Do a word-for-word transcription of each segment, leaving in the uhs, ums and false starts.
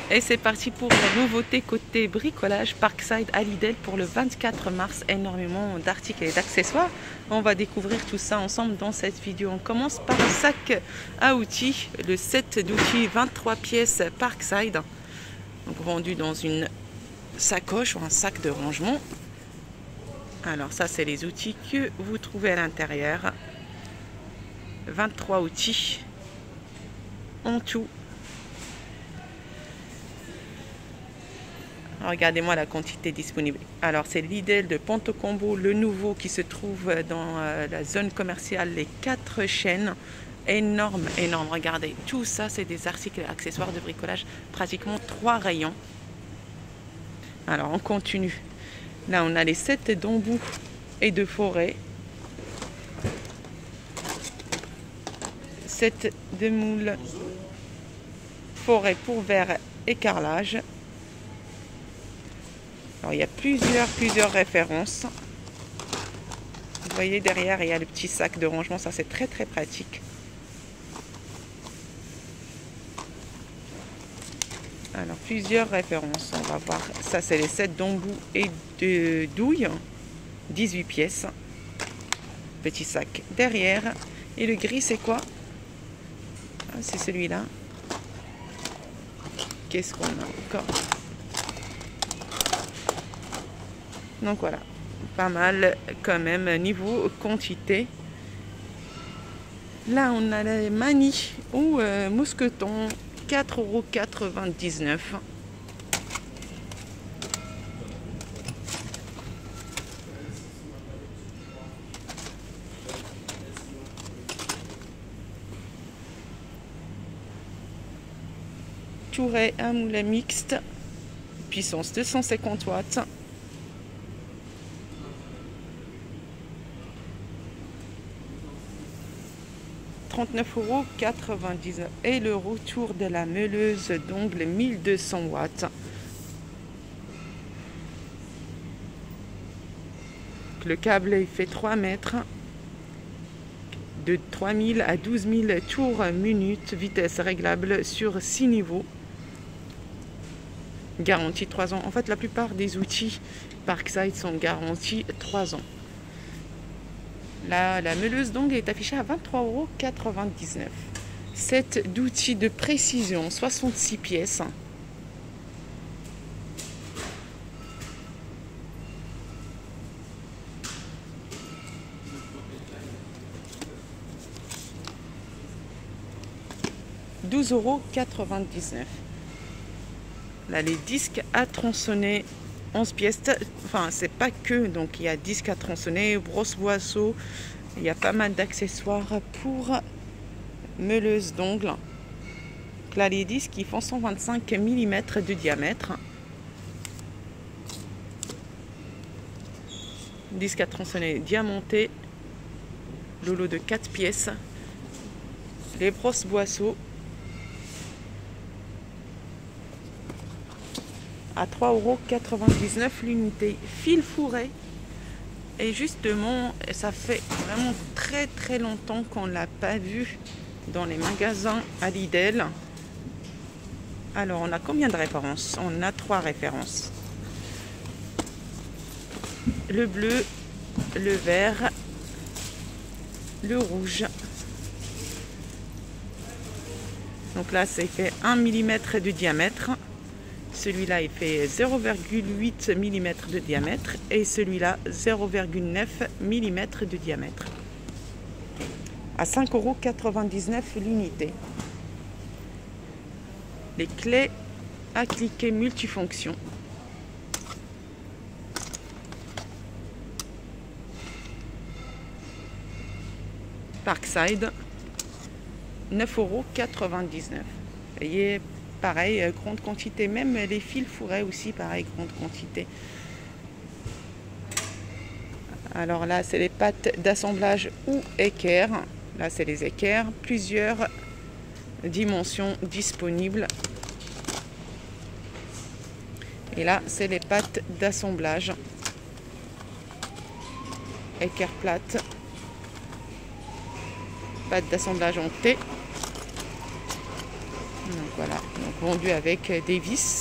Et c'est parti pour la nouveauté côté bricolage Parkside à Lidl pour le vingt-quatre mars. Énormément d'articles et d'accessoires. On va découvrir tout ça ensemble dans cette vidéo. On commence par un sac à outils, le set d'outils vingt-trois pièces Parkside. Donc vendu dans une sacoche ou un sac de rangement. Alors ça, c'est les outils que vous trouvez à l'intérieur. vingt-trois outils en tout. Regardez-moi la quantité disponible. Alors c'est Lidl de Ponto Combo, le nouveau qui se trouve dans la zone commerciale Les Quatre Chaînes. Énorme, énorme. Regardez, tout ça c'est des articles et accessoires de bricolage. Pratiquement trois rayons. Alors on continue. Là on a les sets d'embouts et de forêt. Set de moules forêt pour verre et carrelage. Alors, il y a plusieurs, plusieurs références. Vous voyez derrière, il y a le petit sac de rangement. Ça, c'est très, très pratique. Alors, plusieurs références. On va voir. Ça, c'est les sets d'embouts et de douilles. dix-huit pièces. Petit sac derrière. Et le gris, c'est quoi? Ah, c'est celui-là. Qu'est-ce qu'on a encore? Donc voilà, pas mal quand même niveau quantité. Là on a les Mani ou euh, mousqueton, quatre euros quatre-vingt-dix-neuf. Touret, un moulin mixte, puissance deux cent cinquante watts. trente-neuf euros quatre-vingt-dix-neuf. Et le retour de la meuleuse d'ongles mille deux cents watts. Le câble il fait trois mètres. De trois mille à douze mille tours minute. Vitesse réglable sur six niveaux. Garantie trois ans. En fait, la plupart des outils Parkside sont garantis trois ans. Là, la meuleuse d'ongles est affichée à vingt-trois euros quatre-vingt-dix-neuf. Set d'outils de précision, soixante-six pièces. douze euros quatre-vingt-dix-neuf. Là, les disques à tronçonner, onze pièces. Enfin, c'est pas que, donc il y a disques à tronçonner, brosse boisseau, il y a pas mal d'accessoires pour meuleuse d'ongles. Là, les disques qui font cent vingt-cinq millimètres de diamètre. Disque à tronçonner diamanté, le lot de quatre pièces. Les brosses boisseau à trois euros quatre-vingt-dix-neuf l'unité. Fil fourré. Et justement, ça fait vraiment très très longtemps qu'on ne l'a pas vu dans les magasins à Lidl. Alors, on a combien de références? On a trois références. Le bleu, le vert, le rouge. Donc là, ça fait un millimètre de diamètre. Celui-là, il fait zéro virgule huit millimètres de diamètre et celui-là, zéro virgule neuf millimètres de diamètre. À cinq euros quatre-vingt-dix-neuf l'unité. Les clés à cliquer multifonction. Parkside, neuf euros quatre-vingt-dix-neuf. Vous voyez, pareil, grande quantité. Même les fils fourrés aussi, pareil, grande quantité. Alors là, c'est les pattes d'assemblage ou équerre. Là, c'est les équerres. Plusieurs dimensions disponibles. Et là, c'est les pattes d'assemblage. Équerre plate. Pattes d'assemblage en T. Donc voilà, donc vendu avec des vis.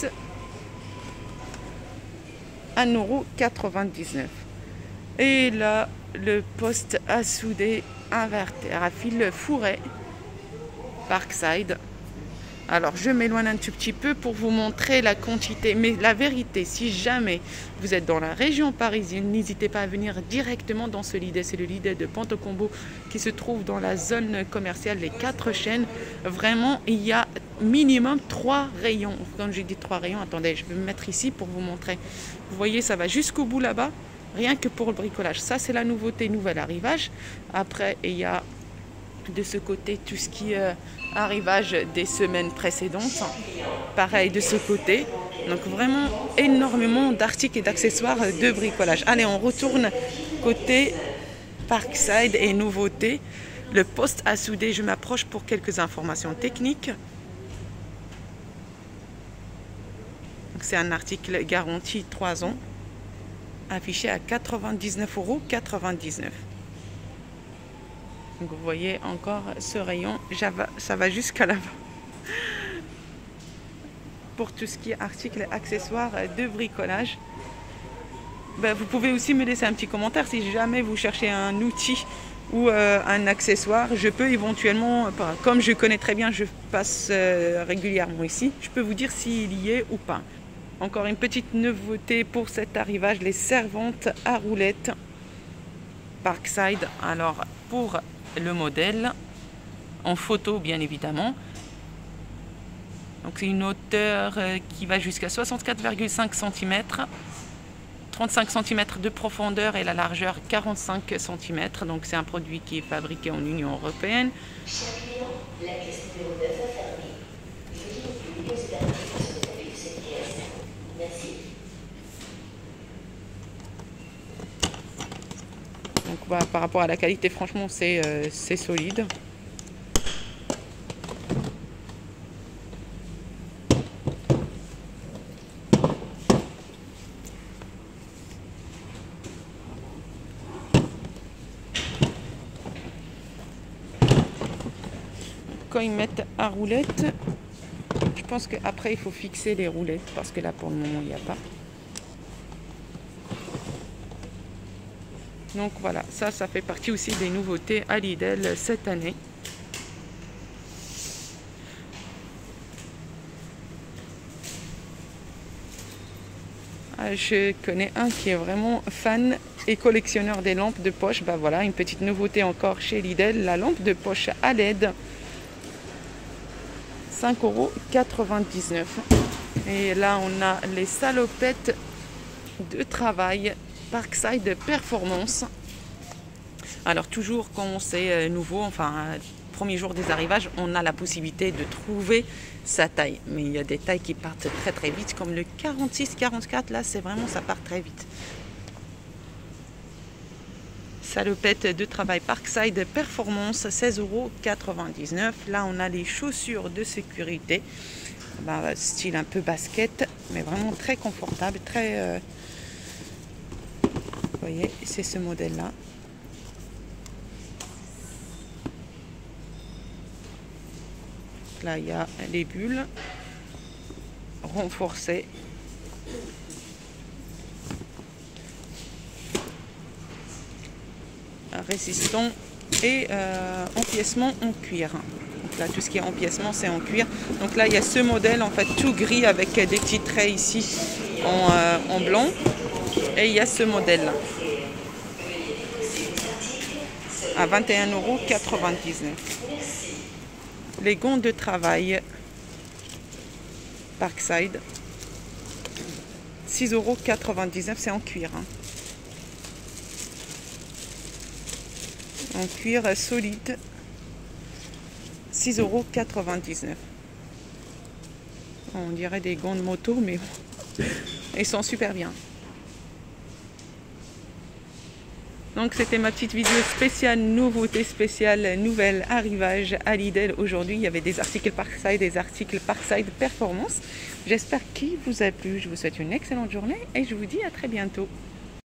un euro quatre-vingt-dix-neuf. Et là, le poste à souder inverter à fil fourré Parkside. Alors je m'éloigne un tout petit peu pour vous montrer la quantité, mais la vérité, si jamais vous êtes dans la région parisienne, n'hésitez pas à venir directement dans ce Lidl. C'est le Lidl de Ponte-Combo qui se trouve dans la zone commerciale Les Quatre Chaînes. Vraiment, il y a minimum trois rayons. Comme j'ai dit trois rayons, attendez, je vais me mettre ici pour vous montrer. Vous voyez, ça va jusqu'au bout là-bas, rien que pour le bricolage. Ça, c'est la nouveauté, nouvel arrivage. Après, il y a de ce côté tout ce qui est euh, arrivage des semaines précédentes, pareil de ce côté. Donc vraiment énormément d'articles et d'accessoires de bricolage. Allez, on retourne côté Parkside et nouveauté, le poste à souder. Je m'approche pour quelques informations techniques. C'est un article garanti trois ans, affiché à quatre-vingt-dix-neuf euros quatre-vingt-dix-neuf. Donc vous voyez encore ce rayon, ça va jusqu'à là-bas. Pour tout ce qui est articles et accessoires de bricolage. Ben, vous pouvez aussi me laisser un petit commentaire si jamais vous cherchez un outil ou euh, un accessoire. Je peux éventuellement, comme je connais très bien, je passe euh, régulièrement ici, je peux vous dire s'il y est ou pas. Encore une petite nouveauté pour cet arrivage, les servantes à roulettes Parkside. Alors pour le modèle en photo bien évidemment, donc c'est une hauteur qui va jusqu'à soixante-quatre virgule cinq centimètres, trente-cinq centimètres de profondeur et la largeur quarante-cinq centimètres. Donc c'est un produit qui est fabriqué en Union européenne. Donc bah, par rapport à la qualité, franchement, c'est euh, c'est solide. Quand ils mettent à roulette, je pense qu'après il faut fixer les roulettes parce que là pour le moment il n'y a pas. Donc voilà, ça, ça fait partie aussi des nouveautés à Lidl cette année. Je connais un qui est vraiment fan et collectionneur des lampes de poche. Bah voilà, une petite nouveauté encore chez Lidl, la lampe de poche à L E D. cinq euros quatre-vingt-dix-neuf. Et là, on a les salopettes de travail Parkside Performance. Alors toujours quand c'est nouveau, enfin premier jour des arrivages, on a la possibilité de trouver sa taille. Mais il y a des tailles qui partent très très vite, comme le quarante-six quarante-quatre, là c'est vraiment, ça part très vite. Salopette de travail Parkside Performance, seize euros quatre-vingt-dix-neuf. Là on a les chaussures de sécurité, ben, style un peu basket, mais vraiment très confortable, très... Euh... Vous voyez, c'est ce modèle-là. Là, il y a les bulles renforcées. Résistant et euh, empiècement en cuir. Donc là, tout ce qui est empiècement, c'est en cuir. Donc là, il y a ce modèle, en fait, tout gris avec des petits traits ici en, euh, en blanc. Et il y a ce modèle-là à vingt et un euros quatre-vingt-dix-neuf. Les gants de travail Parkside, six euros quatre-vingt-dix-neuf, c'est en cuir. Hein. En cuir solide, six euros quatre-vingt-dix-neuf. On dirait des gants de moto, mais bon, ils sont super bien. Donc c'était ma petite vidéo spéciale, nouveauté spéciale, nouvel arrivage à Lidl. Aujourd'hui, il y avait des articles Parkside, des articles Parkside Performance. J'espère qu'il vous a plu. Je vous souhaite une excellente journée et je vous dis à très bientôt.